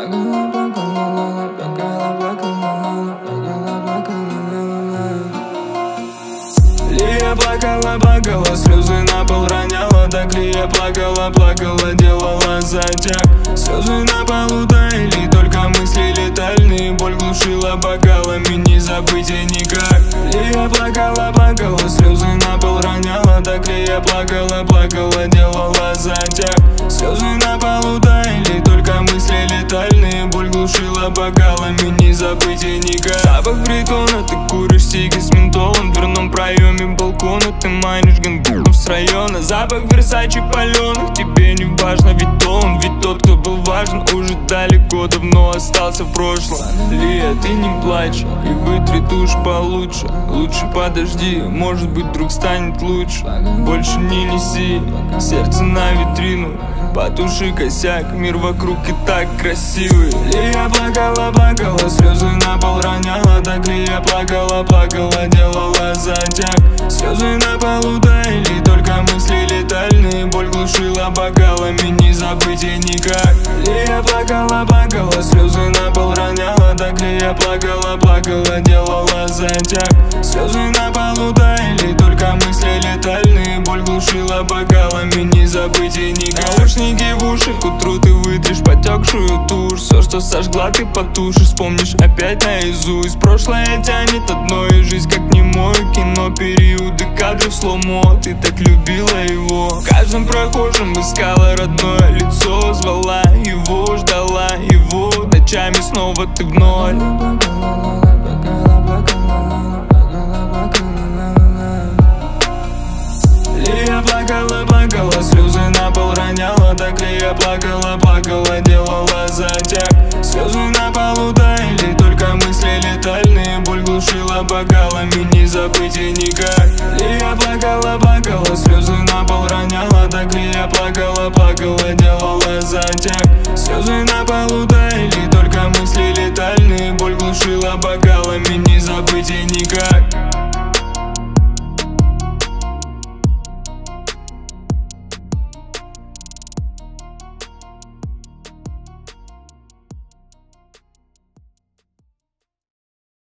Лия плакала, плакала, слезы на пол роняла. Так Лия плакала, плакала, делала затяг. Слезы на полу таяли, только мысли летальные. Боль глушила бокалами, не забыть и никак. Лия плакала, плакала, слезы на пол роняла. Так Лия плакала, плакала, делала затяг. Слезы на полу таяли, только мысли летальные. Боль глушила бокалами, не забыть и никак. Запах притона, ты куришь сиги с ментолом. В дверном проеме балкона ты манишь гангунов с района. Запах Версачи паленых, тебе не важно, ведь он, ведь тот, кто был важен, уже далеко давно остался в прошлом. Лия, ты не плачь и вытри тушь получше. Лучше подожди, может быть вдруг станет лучше. Больше не неси сердце на витрину, потуши косяк, мир вокруг и так красивый. Лия плакала, плакала, слезы на пол роняла. Так Лия плакала, плакала, делала затяг. Слезы на полу таяли, только мысли летальные. Боль глушила бокалами, не забыть и никак. Лия плакала, плакала, слезы на пол роняла. Так Лия плакала, плакала, делала затяг. Слезы на полу таяли, только мысли летальные. Боль глушила бокалами, не забыть и никак. Наушники в уши, к утру ты вытришь потекшую тушь. Все, что сожгла, ты потушишь, вспомнишь опять наизусть. Прошлое тянет одно, и жизнь как немое кино. Периоды кадров сломо, ты так любила его. В каждом прохожем искала родное лицо. Звала его, ждала его, ночами снова ты в ноль. Лия плакала, плакала, слезы на пол роняла. Так Лия плакала, плакала, делала затяг. Слезы на полу таяли,